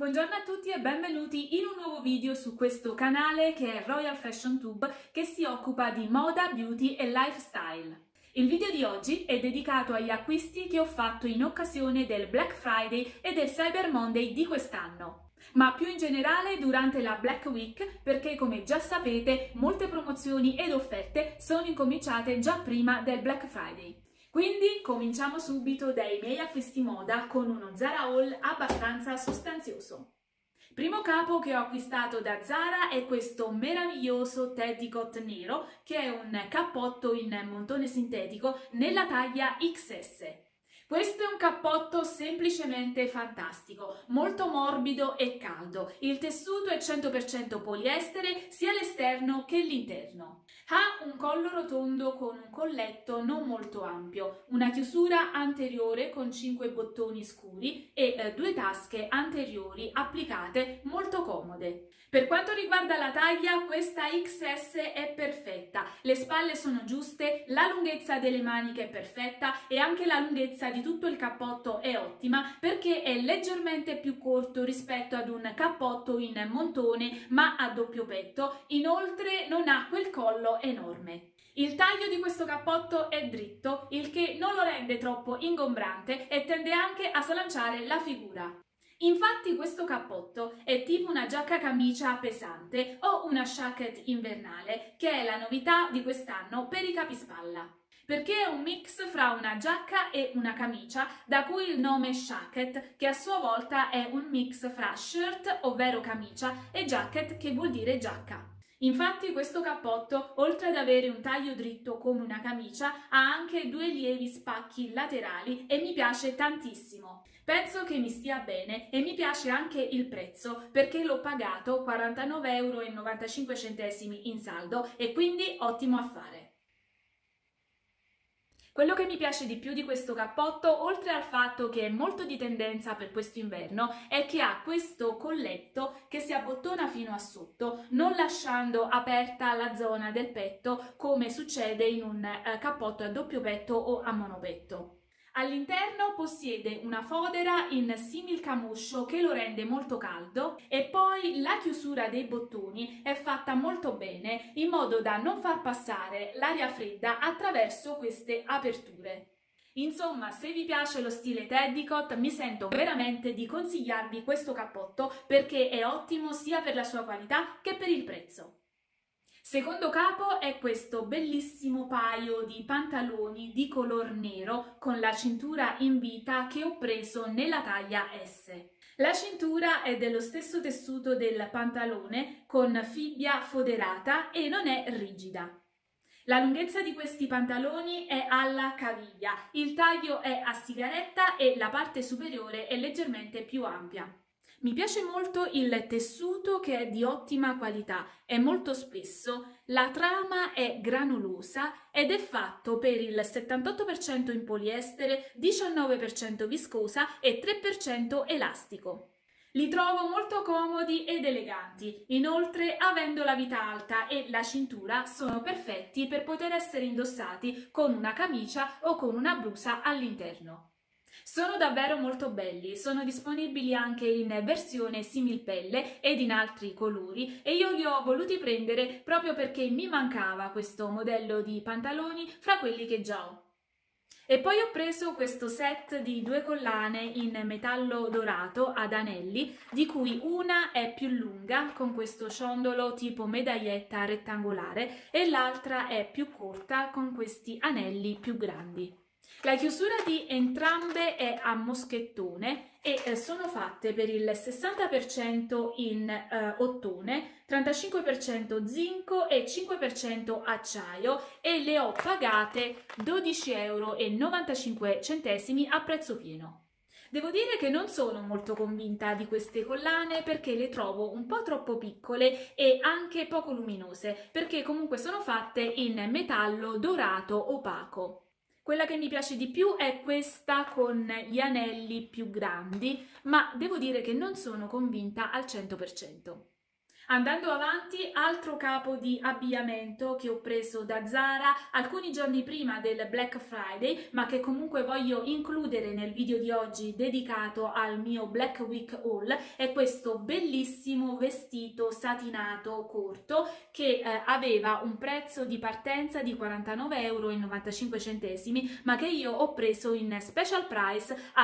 Buongiorno a tutti e benvenuti in un nuovo video su questo canale che è Royal Fashion Tube, che si occupa di moda, beauty e lifestyle. Il video di oggi è dedicato agli acquisti che ho fatto in occasione del Black Friday e del Cyber Monday di quest'anno, ma più in generale durante la Black Week, perché come già sapete molte promozioni ed offerte sono incominciate già prima del Black Friday. Quindi cominciamo subito dai miei acquisti moda con uno Zara haul abbastanza sostanzioso. Primo capo che ho acquistato da Zara è questo meraviglioso Teddycot nero, che è un cappotto in montone sintetico nella taglia XS. Questo è un cappotto semplicemente fantastico, molto morbido e caldo. Il tessuto è 100% poliestere sia l'esterno che l'interno. Ha un collo rotondo con un colletto non molto ampio, una chiusura anteriore con 5 bottoni scuri e due tasche anteriori applicate molto comode. Per quanto riguarda la taglia, questa XS è perfetta, le spalle sono giuste, la lunghezza delle maniche è perfetta e anche la lunghezza di tutto il cappotto è ottima perché è leggermente più corto rispetto ad un cappotto in montone ma a doppio petto, inoltre non ha quel collo enorme. Il taglio di questo cappotto è dritto, il che non lo rende troppo ingombrante e tende anche a slanciare la figura. Infatti questo cappotto è tipo una giacca camicia pesante o una shacket invernale, che è la novità di quest'anno per i capispalla, perché è un mix fra una giacca e una camicia, da cui il nome shacket, che a sua volta è un mix fra shirt, ovvero camicia, e jacket, che vuol dire giacca. Infatti questo cappotto, oltre ad avere un taglio dritto come una camicia, ha anche due lievi spacchi laterali e mi piace tantissimo. Penso che mi stia bene e mi piace anche il prezzo perché l'ho pagato 49,95 € in saldo e quindi ottimo affare. Quello che mi piace di più di questo cappotto, oltre al fatto che è molto di tendenza per questo inverno, è che ha questo colletto che si abbottona fino a sotto, non lasciando aperta la zona del petto come succede in un cappotto a doppio petto o a monopetto. All'interno possiede una fodera in simil camoscio che lo rende molto caldo e poi la chiusura dei bottoni è fatta molto bene in modo da non far passare l'aria fredda attraverso queste aperture. Insomma, se vi piace lo stile Teddycot, mi sento veramente di consigliarvi questo cappotto perché è ottimo sia per la sua qualità che per il prezzo. Secondo capo è questo bellissimo paio di pantaloni di color nero con la cintura in vita che ho preso nella taglia S. La cintura è dello stesso tessuto del pantalone con fibbia foderata e non è rigida. La lunghezza di questi pantaloni è alla caviglia, il taglio è a sigaretta e la parte superiore è leggermente più ampia. Mi piace molto il tessuto che è di ottima qualità, è molto spesso, la trama è granulosa ed è fatto per il 78% in poliestere, 19% viscosa e 3% elastico. Li trovo molto comodi ed eleganti, inoltre avendo la vita alta e la cintura sono perfetti per poter essere indossati con una camicia o con una blusa all'interno. Sono davvero molto belli, sono disponibili anche in versione similpelle ed in altri colori e io li ho voluti prendere proprio perché mi mancava questo modello di pantaloni fra quelli che già ho. E poi ho preso questo set di due collane in metallo dorato ad anelli, di cui una è più lunga con questo ciondolo tipo medaglietta rettangolare e l'altra è più corta con questi anelli più grandi. La chiusura di entrambe è a moschettone e sono fatte per il 60% in ottone, 35% zinco e 5% acciaio e le ho pagate 12,95 € a prezzo pieno. Devo dire che non sono molto convinta di queste collane perché le trovo un po' troppo piccole e anche poco luminose, perché comunque sono fatte in metallo dorato opaco. Quella che mi piace di più è questa con gli anelli più grandi, ma devo dire che non sono convinta al 100%. Andando avanti, altro capo di abbigliamento che ho preso da Zara alcuni giorni prima del Black Friday, ma che comunque voglio includere nel video di oggi dedicato al mio Black Week haul, è questo bellissimo vestito satinato corto che aveva un prezzo di partenza di 49,95 €, ma che io ho preso in special price a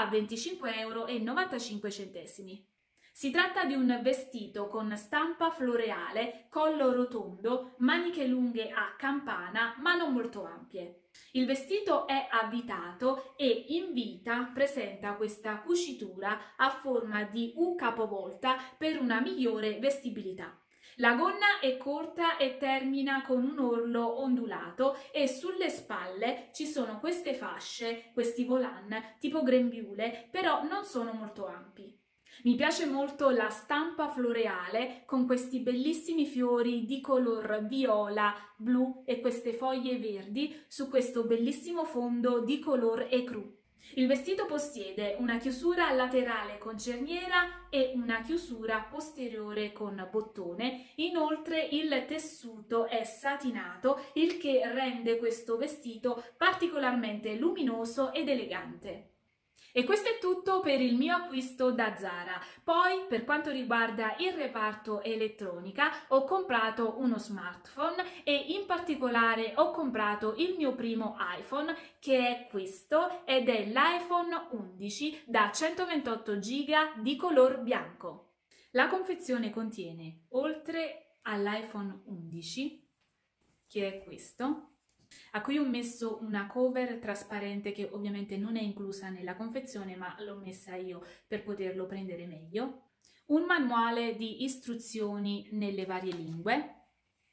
25,95 €. Si tratta di un vestito con stampa floreale, collo rotondo, maniche lunghe a campana ma non molto ampie. Il vestito è avvitato e in vita presenta questa cucitura a forma di U capovolta per una migliore vestibilità. La gonna è corta e termina con un orlo ondulato e sulle spalle ci sono queste fasce, questi volant tipo grembiule, però non sono molto ampi. Mi piace molto la stampa floreale con questi bellissimi fiori di color viola, blu e queste foglie verdi su questo bellissimo fondo di color ecru. Il vestito possiede una chiusura laterale con cerniera e una chiusura posteriore con bottone. Inoltre il tessuto è satinato, il che rende questo vestito particolarmente luminoso ed elegante. E questo è tutto per il mio acquisto da Zara. Poi, per quanto riguarda il reparto elettronica, ho comprato uno smartphone e in particolare ho comprato il mio primo iPhone, che è questo, ed è l'iPhone 11 da 128 GB di color bianco. La confezione contiene, oltre all'iPhone 11, che è questo, a cui ho messo una cover trasparente che ovviamente non è inclusa nella confezione, ma l'ho messa io per poterlo prendere meglio, un manuale di istruzioni nelle varie lingue,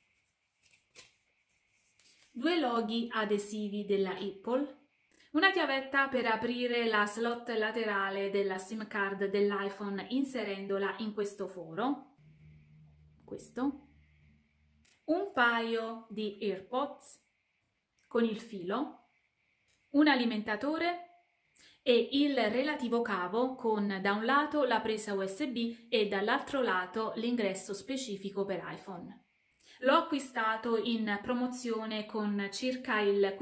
2 loghi adesivi della Apple, una chiavetta per aprire la slot laterale della SIM card dell'iPhone inserendola in questo foro, questo, un paio di AirPods con il filo, un alimentatore e il relativo cavo con da un lato la presa USB e dall'altro lato l'ingresso specifico per iPhone. L'ho acquistato in promozione con circa il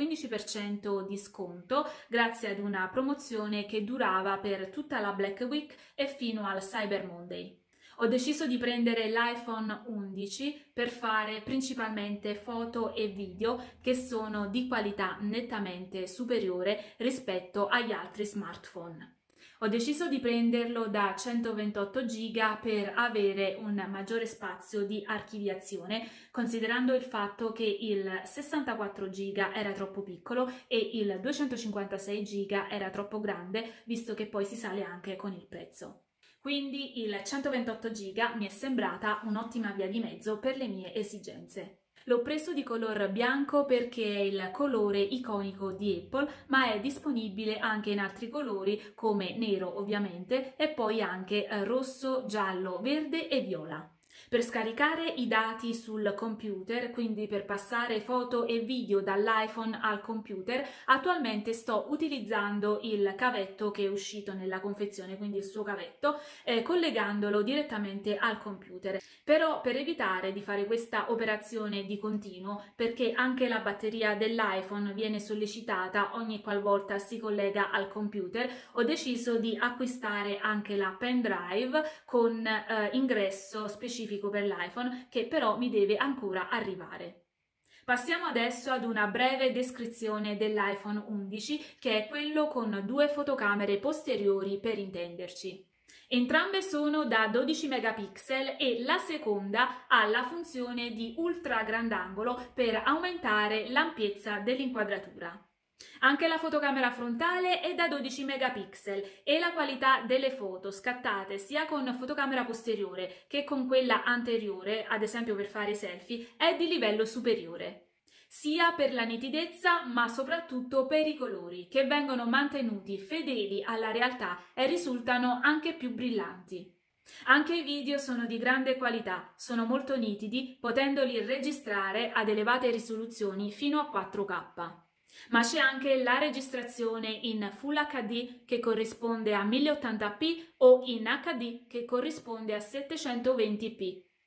15% di sconto grazie ad una promozione che durava per tutta la Black Week e fino al Cyber Monday. Ho deciso di prendere l'iPhone 11 per fare principalmente foto e video che sono di qualità nettamente superiore rispetto agli altri smartphone. Ho deciso di prenderlo da 128 GB per avere un maggiore spazio di archiviazione, considerando il fatto che il 64 GB era troppo piccolo e il 256 GB era troppo grande, visto che poi si sale anche con il prezzo. Quindi il 128 GB mi è sembrata un'ottima via di mezzo per le mie esigenze. L'ho preso di color bianco perché è il colore iconico di Apple, ma è disponibile anche in altri colori come nero ovviamente e poi anche rosso, giallo, verde e viola. Per scaricare i dati sul computer, quindi per passare foto e video dall'iPhone al computer, attualmente sto utilizzando il cavetto che è uscito nella confezione, quindi il suo cavetto, collegandolo direttamente al computer. Però per evitare di fare questa operazione di continuo, perché anche la batteria dell'iPhone viene sollecitata ogni qualvolta si collega al computer, ho deciso di acquistare anche la pen drive con ingresso specifico per l'iPhone, che però mi deve ancora arrivare. Passiamo adesso ad una breve descrizione dell'iPhone 11, che è quello con 2 fotocamere posteriori per intenderci. Entrambe sono da 12 megapixel e la seconda ha la funzione di ultra grandangolo per aumentare l'ampiezza dell'inquadratura. Anche la fotocamera frontale è da 12 megapixel e la qualità delle foto scattate sia con fotocamera posteriore che con quella anteriore, ad esempio per fare i selfie, è di livello superiore, sia per la nitidezza ma soprattutto per i colori, che vengono mantenuti fedeli alla realtà e risultano anche più brillanti. Anche i video sono di grande qualità, sono molto nitidi, potendoli registrare ad elevate risoluzioni fino a 4K. Ma c'è anche la registrazione in Full HD che corrisponde a 1080p o in HD che corrisponde a 720p.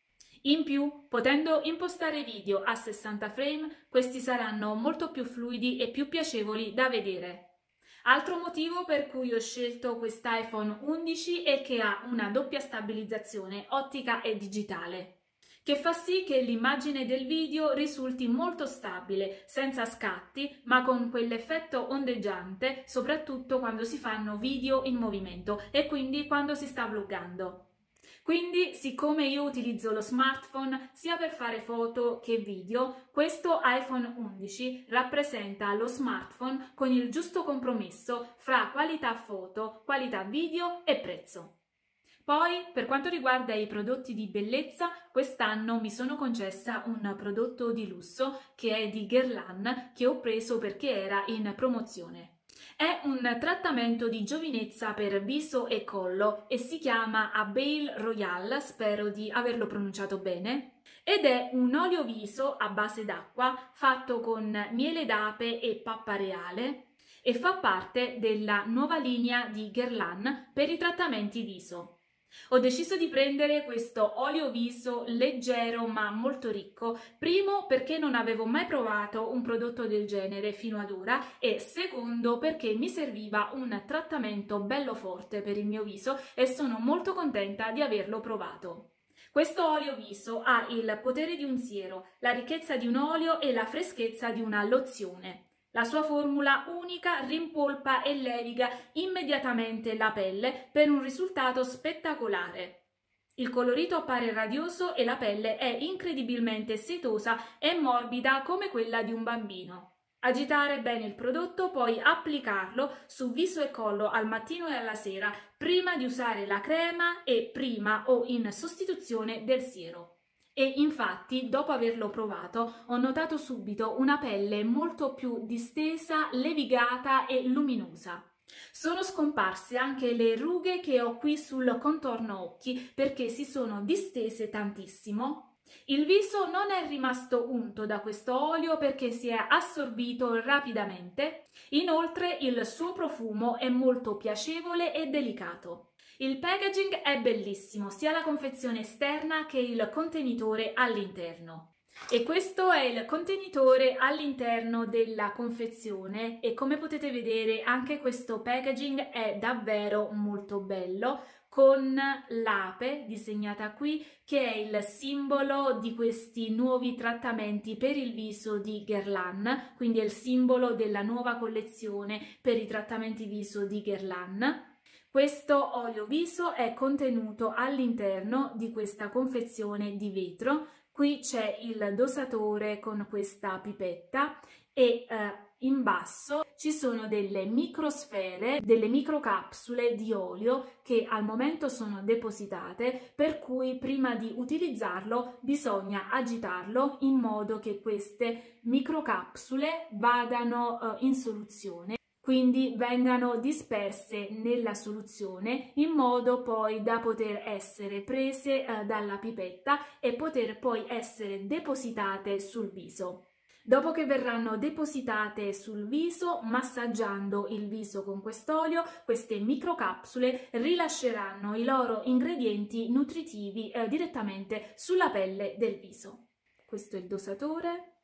In più, potendo impostare video a 60 frame, questi saranno molto più fluidi e più piacevoli da vedere. Altro motivo per cui ho scelto quest'iPhone 11 è che ha una doppia stabilizzazione ottica e digitale, che fa sì che l'immagine del video risulti molto stabile, senza scatti, ma con quell'effetto ondeggiante, soprattutto quando si fanno video in movimento e quindi quando si sta vloggando. Quindi, siccome io utilizzo lo smartphone sia per fare foto che video, questo iPhone 11 rappresenta lo smartphone con il giusto compromesso fra qualità foto, qualità video e prezzo. Poi, per quanto riguarda i prodotti di bellezza, quest'anno mi sono concessa un prodotto di lusso che è di Guerlain, che ho preso perché era in promozione. È un trattamento di giovinezza per viso e collo e si chiama Abeille Royal, spero di averlo pronunciato bene, ed è un olio viso a base d'acqua fatto con miele d'ape e pappa reale e fa parte della nuova linea di Guerlain per i trattamenti viso. Ho deciso di prendere questo olio viso leggero ma molto ricco, primo perché non avevo mai provato un prodotto del genere fino ad ora e secondo perché mi serviva un trattamento bello forte per il mio viso e sono molto contenta di averlo provato. Questo olio viso ha il potere di un siero, la ricchezza di un olio e la freschezza di una lozione. La sua formula unica rimpolpa e leviga immediatamente la pelle per un risultato spettacolare. Il colorito appare radioso e la pelle è incredibilmente setosa e morbida come quella di un bambino. Agitare bene il prodotto, poi applicarlo su viso e collo al mattino e alla sera prima di usare la crema e prima o in sostituzione del siero. E infatti, dopo averlo provato, ho notato subito una pelle molto più distesa, levigata e luminosa. Sono scomparse anche le rughe che ho qui sul contorno occhi perché si sono distese tantissimo. Il viso non è rimasto unto da questo olio perché si è assorbito rapidamente. Inoltre il suo profumo è molto piacevole e delicato. Il packaging è bellissimo, sia la confezione esterna che il contenitore all'interno. E questo è il contenitore all'interno della confezione e come potete vedere anche questo packaging è davvero molto bello, con l'ape disegnata qui che è il simbolo di questi nuovi trattamenti per il viso di Guerlain, quindi è il simbolo della nuova collezione per i trattamenti viso di Guerlain. Questo olio viso è contenuto all'interno di questa confezione di vetro. Qui c'è il dosatore con questa pipetta e in basso ci sono delle microsfere, delle microcapsule di olio che al momento sono depositate, per cui prima di utilizzarlo bisogna agitarlo in modo che queste microcapsule vadano in soluzione. Quindi vengano disperse nella soluzione in modo poi da poter essere prese dalla pipetta e poter poi essere depositate sul viso. Dopo che verranno depositate sul viso, massaggiando il viso con quest'olio, queste microcapsule rilasceranno i loro ingredienti nutritivi direttamente sulla pelle del viso. Questo è il dosatore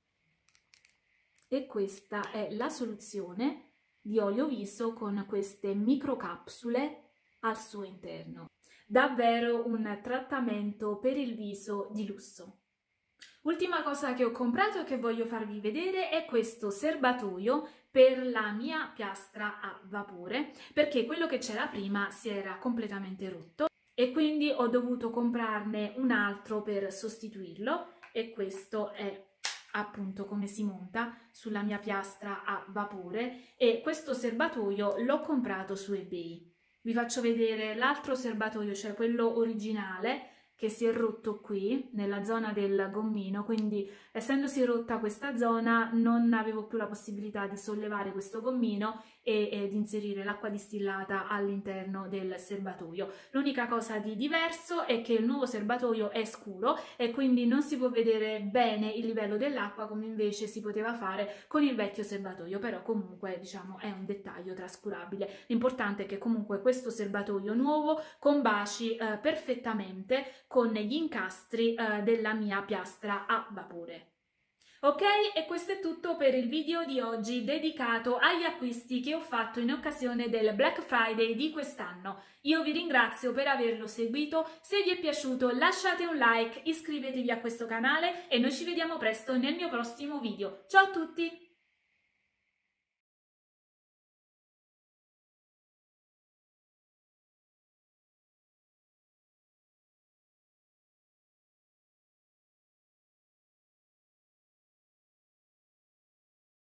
e questa è la soluzione di olio viso con queste microcapsule al suo interno. Davvero un trattamento per il viso di lusso. Ultima cosa che ho comprato e che voglio farvi vedere è questo serbatoio per la mia piastra a vapore, perché quello che c'era prima si era completamente rotto e quindi ho dovuto comprarne un altro per sostituirlo e questo è appunto come si monta sulla mia piastra a vapore e questo serbatoio l'ho comprato su eBay. Vi faccio vedere l'altro serbatoio, cioè quello originale che si è rotto qui nella zona del gommino, quindi essendosi rotta questa zona non avevo più la possibilità di sollevare questo gommino ed inserire l'acqua distillata all'interno del serbatoio. L'unica cosa di diverso è che il nuovo serbatoio è scuro e quindi non si può vedere bene il livello dell'acqua come invece si poteva fare con il vecchio serbatoio, però comunque diciamo è un dettaglio trascurabile. L'importante è che comunque questo serbatoio nuovo combaci perfettamente con gli incastri della mia piastra a vapore. Ok, e questo è tutto per il video di oggi dedicato agli acquisti che ho fatto in occasione del Black Friday di quest'anno. Io vi ringrazio per averlo seguito, se vi è piaciuto lasciate un like, iscrivetevi a questo canale e noi ci vediamo presto nel mio prossimo video. Ciao a tutti!